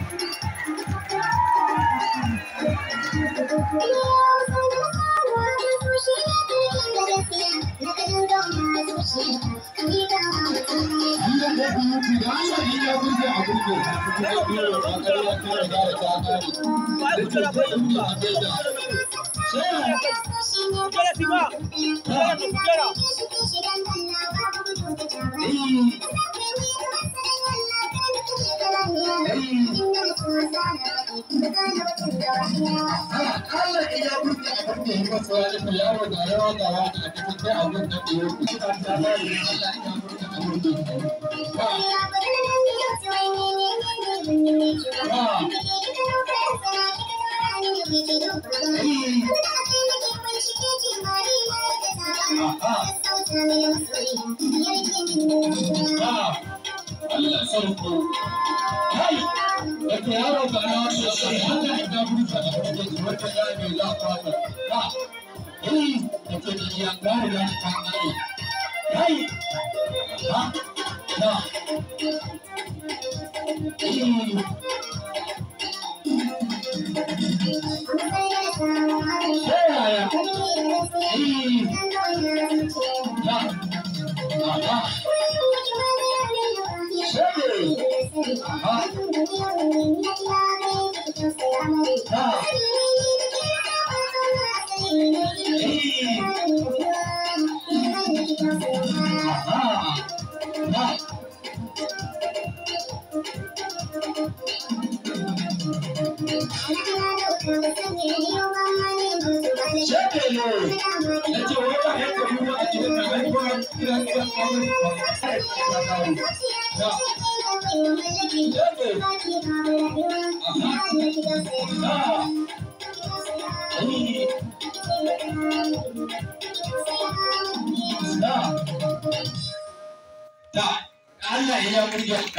Allah sarko kai yake yaro ga na wasu sai Allah ya burka da kake wata ga mai lafiya ha yake da ya gari da ta kai kai ha na Allah ya